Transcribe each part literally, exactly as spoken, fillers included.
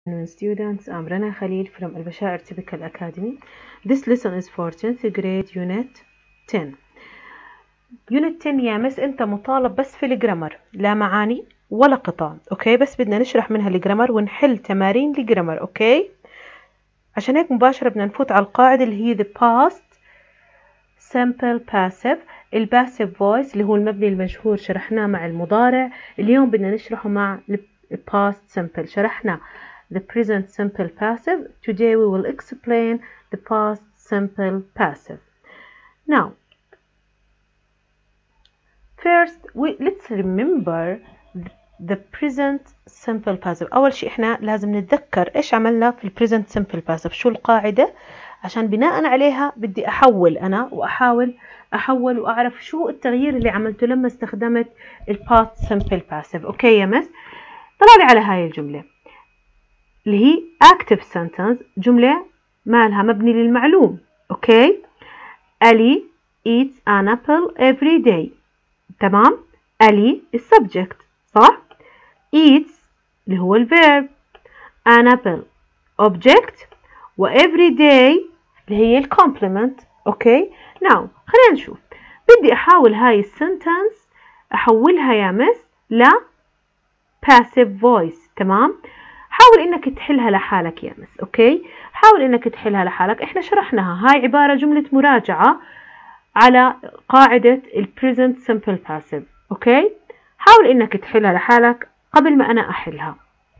Students, I'm Rana Khalil from Al Bashair Typical Academy. This lesson is for tenth grade unit ten. unit ten يا مس انت مطالب بس في الجرامر، لا معاني ولا قطع، اوكي؟ بس بدنا نشرح منها الجرامر ونحل تمارين الجرامر، اوكي؟ عشان هيك مباشرة بدنا نفوت على القاعدة اللي هي the past simple passive. الباسيف voice اللي هو المبني المجهور شرحناه مع المضارع، اليوم بدنا نشرحه مع past simple. شرحنا the present simple passive. Today we will explain the past simple passive. Now, first we let's remember the, the present simple passive. أول شيء إحنا لازم نتذكر إيش عملنا في ال present simple passive، شو القاعدة، عشان بناء عليها بدي أحول أنا وأحاول أحول وأعرف شو التغيير اللي عملته لما استخدمت ال past simple passive. أوكي يا مس؟ طلع لي على هاي الجملة اللي هي active sentence، جملة مالها مبني للمعلوم، اوكي؟ Ali eats an apple every day. تمام؟ Ali السبجكت، صح؟ eats اللي هو الفيرب، an apple object، و every day اللي هي الكومبلمنت، اوكي؟ now خلينا نشوف. بدي احاول هاي السنتنس احولها يا مس ل passive voice. تمام؟ حاول انك تحلها لحالك يا مس، اوكي؟ حاول انك تحلها لحالك. احنا شرحناها، هاي عبارة جملة مراجعة على قاعدة ال present simple passive، اوكي؟ حاول انك تحلها لحالك قبل ما انا احلها.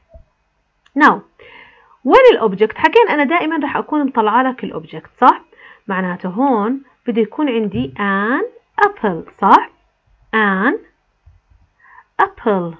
now وين الاوبجكت؟ حكينا انا دائما راح اكون مطلعه لك الاوبجكت، صح؟ معناته هون بده يكون عندي an apple، صح؟ an apple.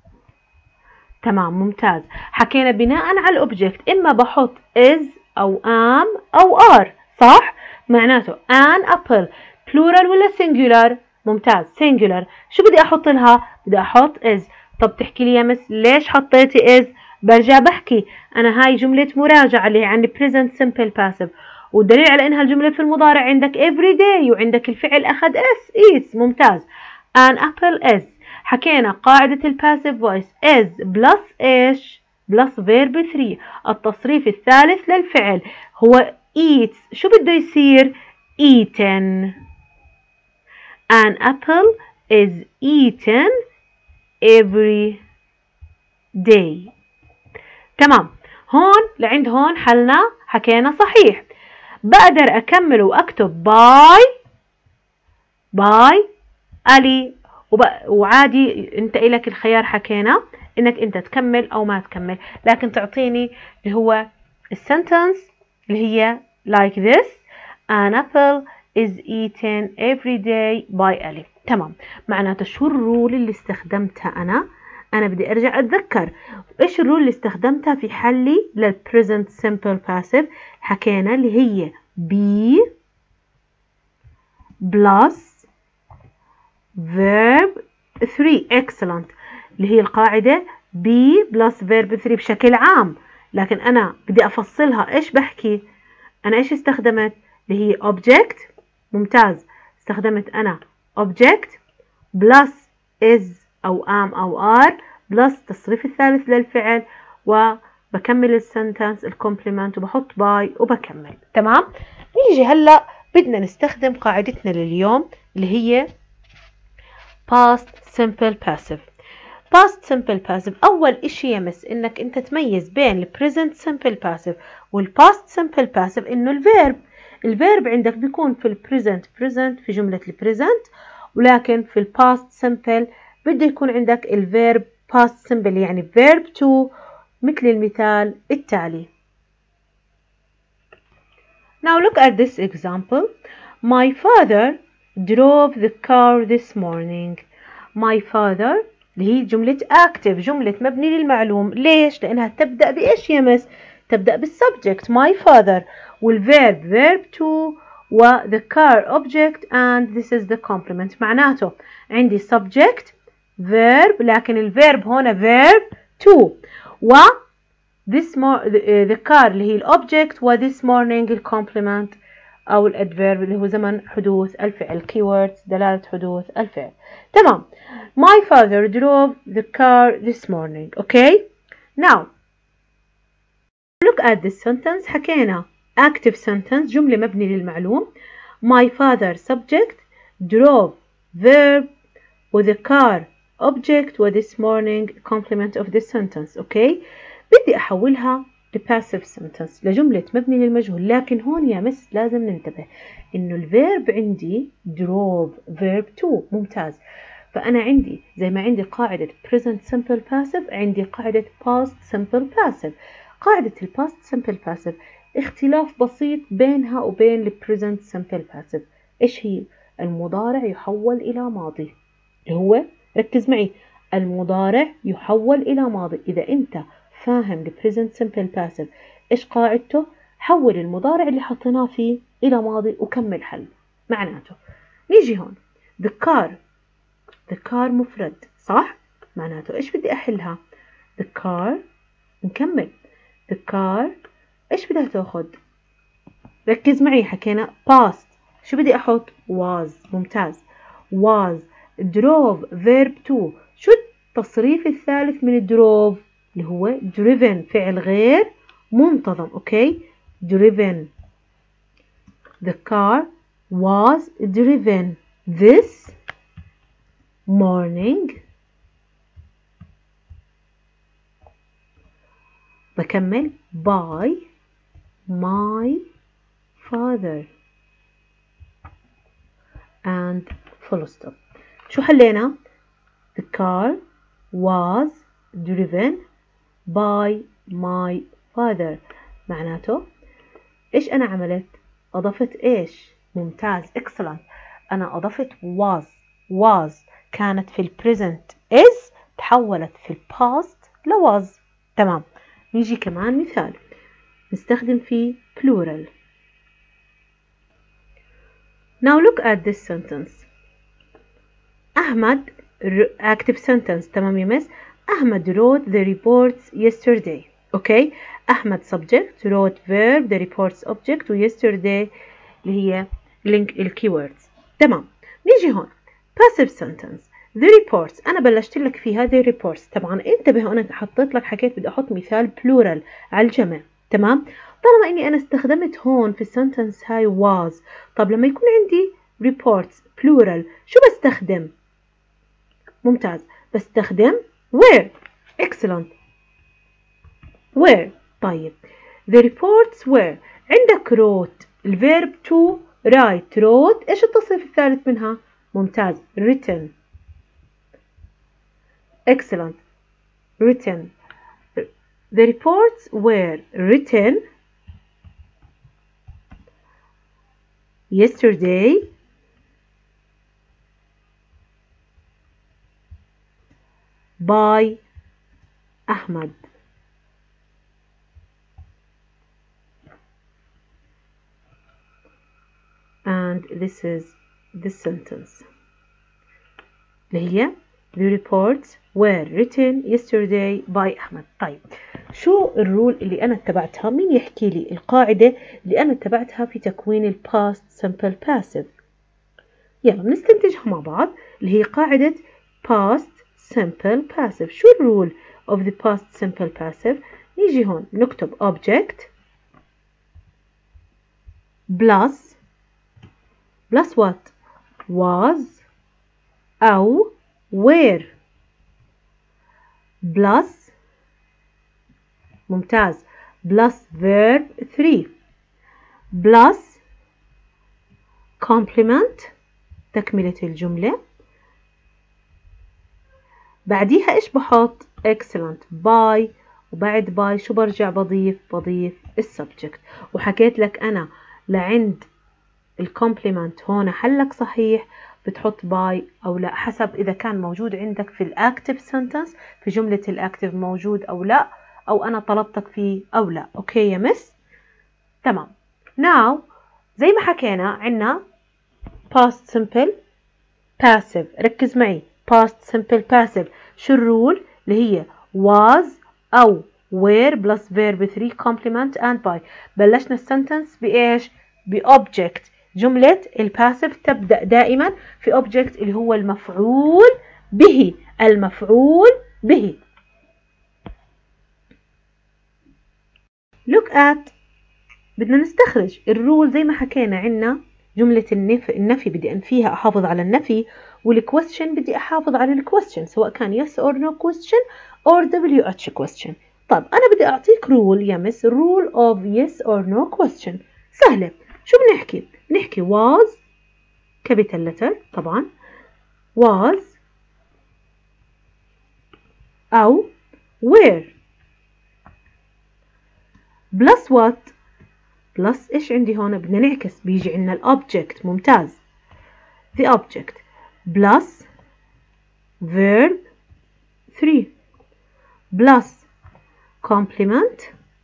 تمام، ممتاز. حكينا بناء على الاوبجكت اما بحط is او am او are، صح؟ معناته an apple plural ولا singular؟ ممتاز، singular. شو بدي احط لها؟ بدي احط is. طب تحكي لي يا مس ليش حطيتي is؟ برجع بحكي انا هاي جملة مراجعة اللي هي عندي present simple passive، والدليل على انها الجملة في المضارع عندك every day وعندك الفعل اخذ is is. ممتاز. an apple is. حكينا قاعدة الباسيف فويس is بلس ايش؟ بلس فيرب ثري، التصريف الثالث للفعل هو eats. شو بده يصير؟ eaten. An apple is eaten every day. تمام، هون لعند هون حلنا، حكينا صحيح. بقدر أكمل وأكتب باي باي علي، وعادي انت إلك الخيار، حكينا انك انت تكمل او ما تكمل، لكن تعطيني اللي هو السنتنس اللي هي like this: an apple is eaten every day by Ali. تمام، معناته شو الرول اللي استخدمتها انا؟ انا بدي ارجع اتذكر ايش الرول اللي استخدمتها في حلي لل present simple passive. حكينا اللي هي be plus verb ثري. excellent، اللي هي القاعدة be plus verb ثري بشكل عام، لكن أنا بدي أفصلها. إيش بحكي أنا؟ إيش استخدمت؟ اللي هي object. ممتاز، استخدمت أنا object plus is أو am أو are plus التصريف الثالث للفعل، وبكمل السنتنس الكومبلمنت وبحط باي وبكمل. تمام، نيجي هلأ بدنا نستخدم قاعدتنا لليوم اللي هي past simple passive. past simple passive أول إشي يا مس إنك أنت تميز بين ال present simple passive وال past simple passive إنه الفيرب الفيرب عندك بيكون في ال present present في جملة ال present، ولكن في ال past simple بده يكون عندك الفيرب past simple يعني verb to، مثل المثال التالي. Now look at this example. My father drove the car this morning. My father اللي هي جملة active، جملة مبني للمعلوم. ليش؟ لأنها تبدأ بإيش يا مس؟ تبدأ بالسبجكت my father، والverb verb to، و the car object and this is the complement. معناته عندي subject verb، لكن الverb هنا verb to، و this the car اللي هي الobject، و this morning الcomplement أو الادفيرب اللي هو زمن حدوث الفعل keywords دلالة حدوث الفعل. تمام. My father drove the car this morning. Okay. Now at this sentence حكينا active sentence جملة مبني للمعلوم. My father subject, drove verb, وthe car object, و this morning complement of this sentence. اوكي بدي احولها لpassive sentence لجملة مبني للمجهول، لكن هون يا مس لازم ننتبه انه الفيرب عندي drove verb to. ممتاز. فأنا عندي زي ما عندي قاعدة present simple passive عندي قاعدة past simple passive. قاعدة ال past simple passive اختلاف بسيط بينها وبين ال present simple passive. إيش هي؟ المضارع يحول إلى ماضي، اللي هو ركز معي، المضارع يحول إلى ماضي. إذا أنت فاهم ال present simple passive إيش قاعدته، حول المضارع اللي حطيناه فيه إلى ماضي وكمل حل. معناته نيجي هون the car the car مفرد صح؟ معناته إيش بدي أحلها؟ the car نكمل the car إيش بدها تأخذ؟ ركز معي حكينا past، شو بدي أحط؟ was. ممتاز. was drove verb to. شو التصريف الثالث من drove؟ اللي هو driven فعل غير منتظم. أوكي driven. the car was driven this morning. بكمل by my father and full stop. شو حلينا؟ the car was driven by my father. معناته إيش أنا عملت؟ أضفت إيش؟ ممتاز excellent. أنا أضفت was. was كانت في البريزنت is تحولت في الباست لواز. تمام. نيجي كمان مثال نستخدم فيه plural. Now look at this sentence. أحمد active sentence. تمام يا مس. أحمد wrote the reports yesterday. أوكي أحمد subject wrote verb the reports object و yesterday اللي هي link الكيوردز. تمام. نيجي هون passive sentence the reports. أنا بلشت لك فيها the reports. طبعا انتبه أنا حطيت لك حكيت بدي أحط مثال plural على الجمع. تمام. طالما إني أنا استخدمت هون في السنتنس هاي was. طب لما يكون عندي reports plural شو بستخدم؟ ممتاز. بستخدم where. excellent. where. طيب the reports were. عندك wrote الverb to write wrote. إيش التصريف الثالث منها؟ ممتاز written. excellent. written. the reports were written yesterday by Ahmad. And this is this sentence اللي هي the reports were written yesterday by Ahmad. طيب شو الرول اللي أنا اتبعتها؟ مين يحكي لي القاعدة اللي أنا اتبعتها في تكوين ال past simple passive؟ يلا بنستنتجها مع بعض اللي هي قاعدة past simple passive. شو الرول of the past simple passive؟ نيجي هون نكتب object plus plus what؟ was أو were plus ممتاز plus verb three plus complement تكملة الجملة. بعديها إيش بحط؟ excellent by. وبعد by شو برجع بضيف؟ بضيف السبجكت. وحكيت لك أنا لعند الكومبلمنت هون حلك صحيح بتحط باي أو لا حسب إذا كان موجود عندك في الأكتيف سنتنس في جملة الأكتيف موجود أو لا، أو أنا طلبتك فيه أو لا. أوكي يا مس؟ تمام. now زي ما حكينا عنا past simple passive. ركز معي past simple passive شو الرول اللي هي was أو were plus verb three complement and by. بلشنا السنتنس بإيش؟ بأوبجكت. جملة الباسيف تبدأ دائما في أوبجكت اللي هو المفعول به. المفعول به. look at بدنا نستخرج الرول زي ما حكينا. عنا جملة النفي, النفي بدي أنفيها أحافظ على النفي، والquestion بدي أحافظ على الquestion سواء كان yes or no question or W H question. طب أنا بدي أعطيك rule يا مس rule of yes or no question. سهلة. شو بنحكي؟ بنحكي was capital letter طبعا was أو were plus what plus إيش عندي هون؟ بدنا نعكس، بيجي عندنا الأوبجكت. ممتاز. the object plus verb three plus complement.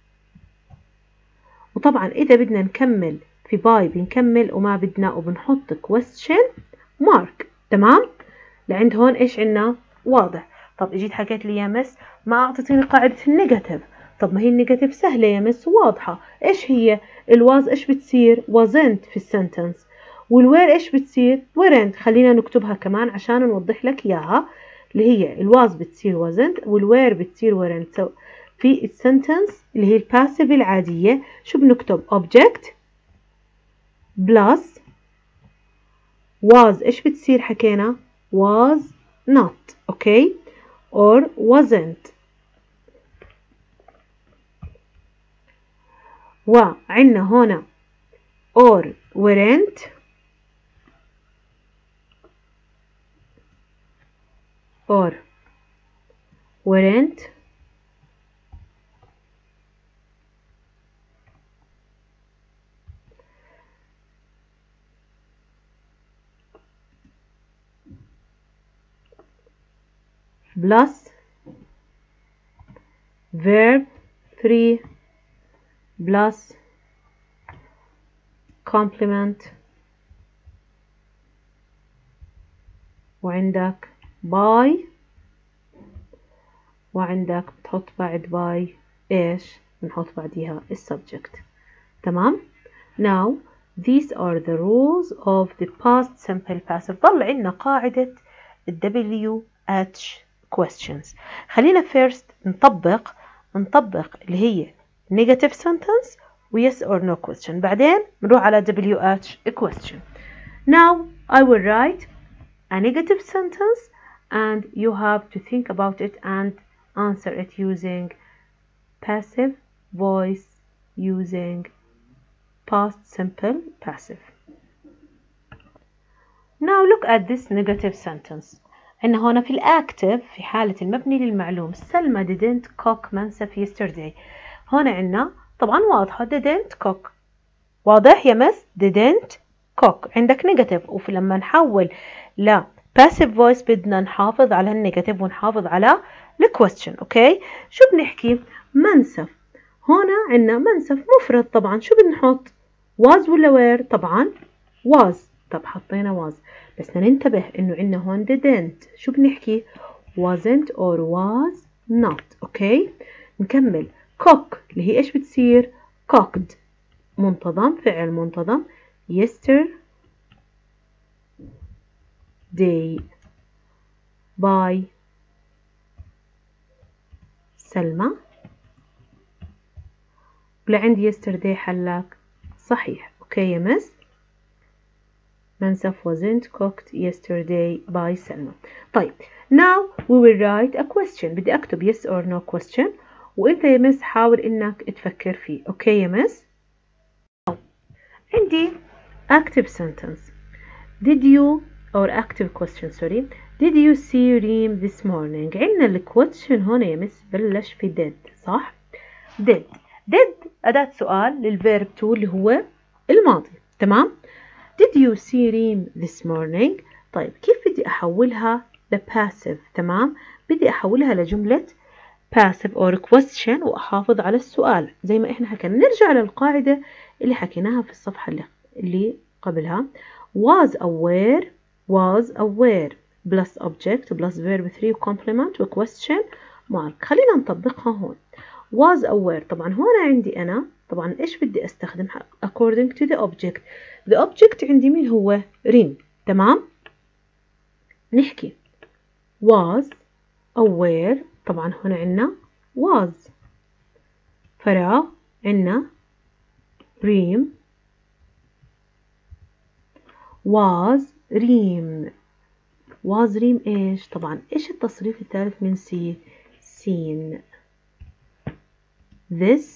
وطبعا إذا بدنا نكمل في باي بنكمل وما بدنا وبنحط question mark. تمام؟ لعند هون إيش عندنا؟ واضح. طب اجيت حكيت لي يا مس ما أعطيتيني قاعدة النيجاتيف. طب ما هي النيجاتيف سهلة يا مس واضحة. إيش هي؟ الواز إيش بتصير؟ wasn't في السنتنس. والوير إيش بتصير؟ weren't. خلينا نكتبها كمان عشان نوضح لك إياها. اللي هي الواز بتصير wasn't والوير بتصير weren't. so في السنتنس اللي هي الباسيف العادية شو بنكتب؟ object plus was إيش بتصير حكينا؟ was not. أوكي or wasn't. وعندنا هنا or weren't or weren't plus verb three plus complement وعندك by وعندك بتحط بعد by ايش؟ بنحط بعديها السبجكت. تمام؟ now these are the rules of the past simple passive. ضل عندنا قاعدة W H questions. خلينا first نطبق نطبق اللي هي negative sentence و yes or no question. بعدين نروح على W H question. Now I will write a negative sentence and you have to think about it and answer it using passive voice, using past simple passive. Now look at this negative sentence. عندنا هنا في الأكتف في حالة المبني للمعلوم سلمى didn't cook منسف yesterday. هنا عندنا طبعا واضحة didn't cook. واضح يا مس؟ didn't cook. عندك نيجاتيف ولما نحول ل passive voice بدنا نحافظ على النيجاتيف ونحافظ على الكويستشن. اوكي شو بنحكي؟ منسف. هنا عندنا منسف مفرد طبعا شو بنحط؟ was ولا were؟ طبعا was. طب حطينا was بس بدنا ننتبه انه عندنا هون didn't. شو بنحكي؟ wasn't or was not. اوكي نكمل. cook اللي هي ايش بتصير؟ cooked منتظم فعل منتظم yesterday by سلمى. لعند yesterday حلاك صحيح. اوكي يا مس منسف wasn't cooked yesterday by سلمى. طيب now we will write a question. بدي اكتب yes or no question وانت يا مس حاول انك تفكر فيه. اوكي يا مس عندي active sentence. did you or active question sorry did you see Reem this morning. عندنا الكويستشن هون يا مس بلش في did صح؟ did did أداة سؤال للفيرب to اللي هو الماضي. تمام؟ did you see Reem this morning. طيب كيف بدي أحولها لباسيف؟ تمام؟ بدي أحولها لجملة passive or question وأحافظ على السؤال زي ما إحنا حكينا. نرجع للقاعدة اللي حكيناها في الصفحة اللي, اللي قبلها. was aware was aware plus object plus verb three complement و question mark. خلينا نطبقها هون. was aware طبعا هون عندي أنا طبعا إيش بدي أستخدم according to the object. the object عندي مين هو؟ ريم. تمام؟ نحكي was aware طبعا هنا عندنا was فراغ عندنا ريم was ريم was ريم إيش؟ طبعا إيش التصريف الثالث من سي؟ seen. This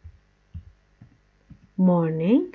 morning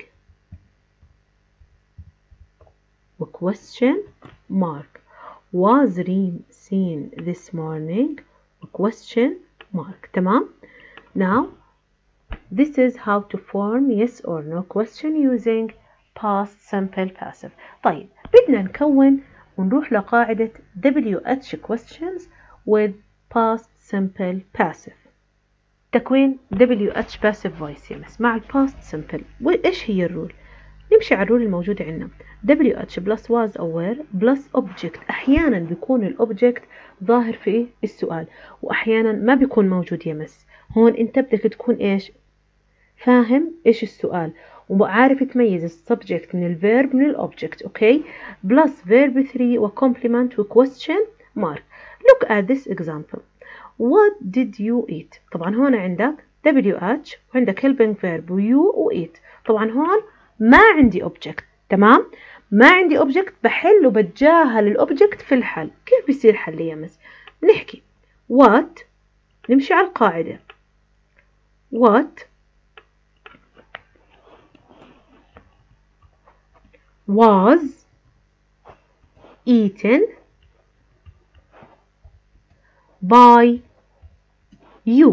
question mark. Was ريم seen this morning question mark. تمام. Now this is how to form yes or no question using past simple passive. طيب بدنا نكون ونروح لقاعدة W H questions with past simple passive. تكوين W H passive voice يمس مع past simple. وإيش هي الرول؟ نمشي على الرول الموجودة عندنا W H plus was أو were plus object. أحيانا بيكون الأوبجكت ظاهر في السؤال وأحيانا ما بيكون موجود يمس. هون أنت بدك تكون إيش؟ فاهم إيش السؤال وعارف تميز السبجكت من الفيرب من الأوبجكت. أوكي. plus verb three و complement و question mark. Look at this example. What did you eat؟ طبعا هون عندك W H وعندك helping verb و you و eat. طبعا هون ما عندي object. تمام. ما عندي object بحل وبتجاهل الأوبجكت في الحل. كيف بيصير حل يا مس؟ بنحكي what نمشي على القاعدة what was eaten by you.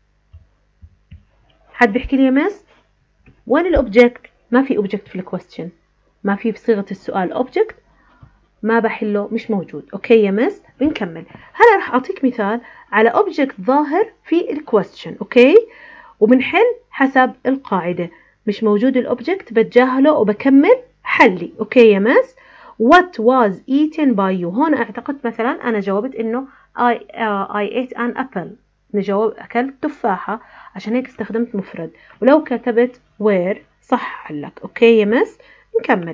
حد بيحكي لي يا مس وين الأوبجكت؟ ما في أوبجكت في الكويستشن، ما في بصيغة السؤال أوبجكت، ما بحله، مش موجود. أوكي يا مس. بنكمل. هلا راح أعطيك مثال على أوبجكت ظاهر في الكويستشن. أوكي. وبنحل حسب القاعدة. مش موجود الأوبجكت بتجاهله وبكمل حلي. أوكي يا مس. What was eaten by you؟ هون اعتقدت مثلا أنا جاوبت إنه I, uh, I ate an apple. نجاوب أكلت تفاحة عشان هيك استخدمت مفرد. ولو كتبت where صح حلك. أوكي يا مس. نكمل.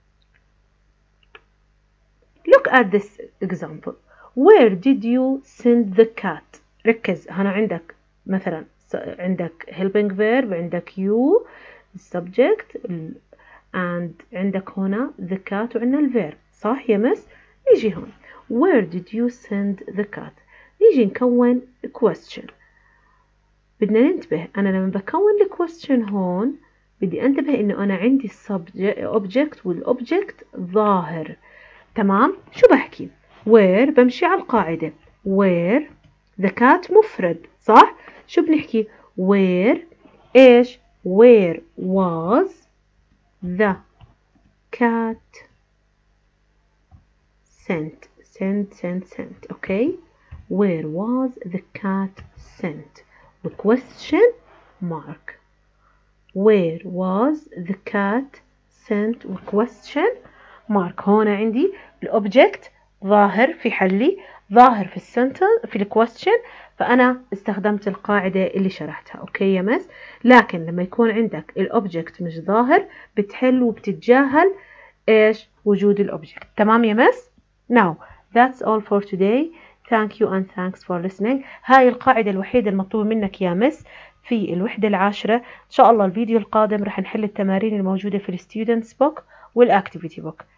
Look at this example. Where did you send the cat؟ ركز. هنا عندك مثلا عندك helping verb، عندك you subject and عندك هنا the cat وعندنا الverb. صح يا مس؟ نيجي هون where did you send the cat؟ نيجي نكون question. بدنا ننتبه أنا لما بكون الquestion هون بدي أنتبه إنه أنا عندي subject والobject ظاهر. تمام. شو بحكي؟ where بمشي على القاعدة where the cat مفرد. صح؟ شو بنحكي؟ where إيش؟ where was the cat sent sent sent sent. أوكي. where was the cat sent و question mark. where was the cat sent و question mark. هون عندي الأوبجكت ظاهر في حلي، ظاهر في السنتنس في الكويستشن، فأنا استخدمت القاعدة اللي شرحتها. أوكي يا مس. لكن لما يكون عندك الأوبجكت مش ظاهر بتحل وبتتجاهل إيش؟ وجود الأوبجكت. تمام يا مس. Now that's all for today. Thank you and thanks for listening. هاي القاعدة الوحيدة المطلوبة منك يا مس في الوحدة العاشرة. إن شاء الله الفيديو القادم رح نحل التمارين الموجودة في الستودنتس بوك والأكتيفيتي بوك.